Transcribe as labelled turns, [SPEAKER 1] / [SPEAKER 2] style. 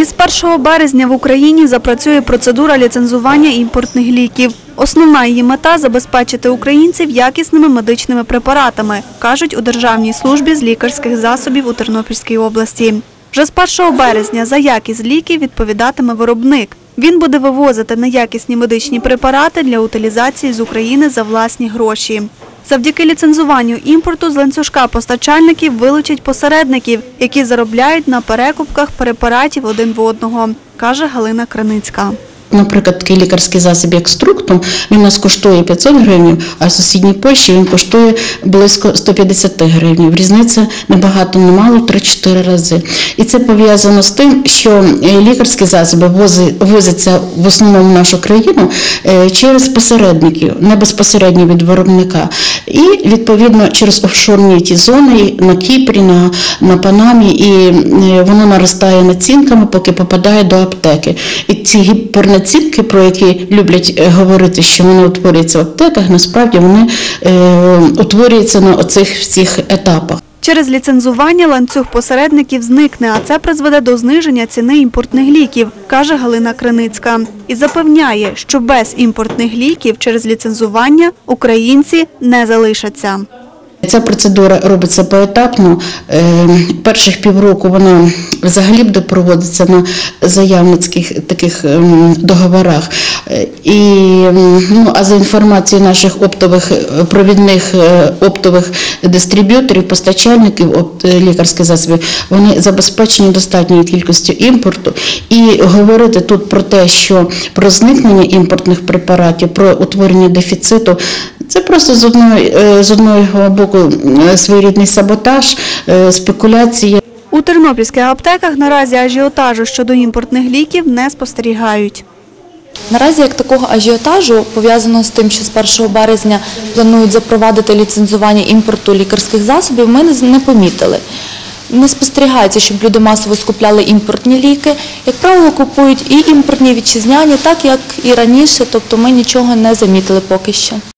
[SPEAKER 1] Із 1 березня в Україні запрацює процедура ліцензування імпортних ліків. Основна її мета – забезпечити українців якісними медичними препаратами, кажуть у Державній службі з лікарських засобів у Тернопільській області. Вже з 1 березня за якість ліків відповідатиме виробник. Він буде вивозити неякісні медичні препарати для утилізації з України за власні гроші. Завдяки ліцензуванню імпорту з ланцюжка постачальників вилучать посередників, які заробляють на перекупках препаратів один в одного, каже Галина Краницька.
[SPEAKER 2] Наприклад, такий лікарський засіб, як Структум, він у нас коштує 500 гривень, а в сусідній Польщі він коштує близько 150 гривень. Різниця небагато, немало, 3-4 рази. І це пов'язано з тим, що лікарські засоби возяться в основному в нашу країну через посередників, не безпосередньо від виробника. І, відповідно, через офшорні ті зони на Кіпрі, на Панамі, і воно наростає націнками, поки попадає до аптеки. І ці гіпернацінки, про які люблять говорити, що вони утворюються в аптеках, насправді вони утворюються на оцих всіх етапах.
[SPEAKER 1] Через ліцензування ланцюг посередників зникне, а це призведе до зниження ціни імпортних ліків, каже Галина Краницька. І запевняє, що без імпортних ліків через ліцензування українці не залишаться.
[SPEAKER 2] Ця процедура робиться поетапно. Перших півроку вона взагалі буде проводитися на заявницьких таких договорах. А за інформацією наших провідних оптових дистриб'юторів, постачальників лікарських засобів, вони забезпечені достатньою кількістю імпорту. І говорити тут про те, що про зникнення імпортних препаратів, про утворення дефіциту, це просто з одного боку своєрідний саботаж, спекуляція.
[SPEAKER 1] У тернопільських аптеках наразі ажіотажу щодо імпортних ліків не спостерігають.
[SPEAKER 3] Наразі як такого ажіотажу, пов'язаного з тим, що з 1 березня планують запровадити ліцензування імпорту лікарських засобів, ми не помітили. Не спостерігається, щоб люди масово скупляли імпортні ліки. Як правило, купують і імпортні вітчизняні, так як і раніше, тобто ми нічого не замітили поки що.